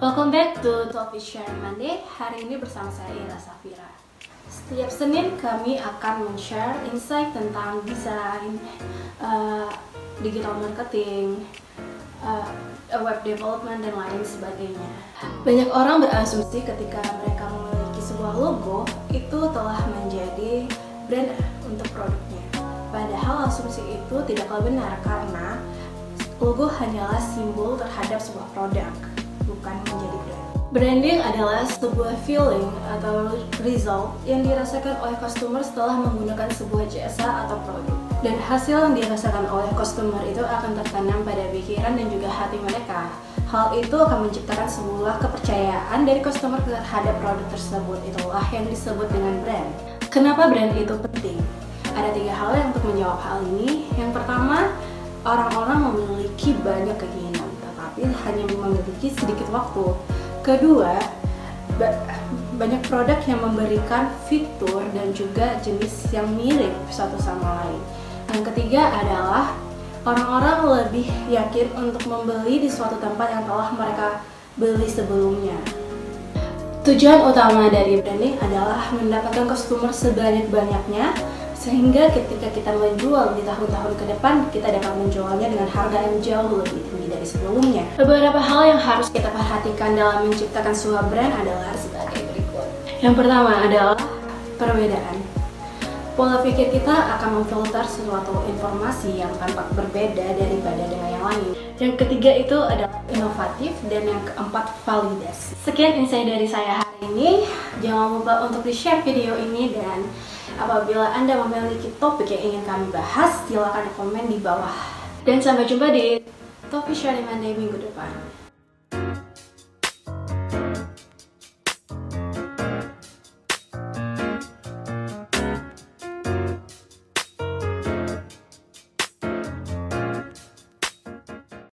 Welcome back to Topic Sharing Monday. Hari ini bersama saya Ira Safira. Setiap Senin kami akan men-share insight tentang desain, digital marketing, web development, dan lain sebagainya. Banyak orang berasumsi ketika mereka memiliki sebuah logo itu telah menjadi brand untuk produknya. Padahal asumsi itu tidaklah benar karena logo hanyalah simbol terhadap sebuah produk, bukan menjadi brand. Branding adalah sebuah feeling atau result yang dirasakan oleh customer setelah menggunakan sebuah jasa atau produk. Dan hasil yang dirasakan oleh customer itu akan tertanam pada pikiran dan juga hati mereka. Hal itu akan menciptakan sebuah kepercayaan dari customer terhadap produk tersebut. Itulah yang disebut dengan brand. Kenapa brand itu penting? Ada 3 hal yang untuk menjawab hal ini. Yang pertama, orang-orang memiliki banyak keinginan, tetapi hanya memiliki sedikit waktu. Kedua, banyak produk yang memberikan fitur dan juga jenis yang mirip satu sama lain. Yang ketiga adalah orang-orang lebih yakin untuk membeli di suatu tempat yang telah mereka beli sebelumnya. Tujuan utama dari branding adalah mendapatkan customer sebanyak-banyaknya, sehingga ketika kita menjual di tahun-tahun ke depan, kita dapat menjualnya dengan harga yang jauh lebih tinggi dari sebelumnya. Beberapa hal yang harus kita perhatikan dalam menciptakan sebuah brand adalah sebagai berikut. Yang pertama adalah perbedaan. Pola pikir kita akan memfilter sesuatu informasi yang tampak berbeda daripada dengan yang lain. Yang ketiga itu adalah inovatif, dan yang keempat validasi. Sekian insight dari saya hari ini. Jangan lupa untuk di-share video ini, dan apabila Anda memiliki topik yang ingin kami bahas, silakan komen di bawah. Dan sampai jumpa di Topic Sharing Monday minggu depan.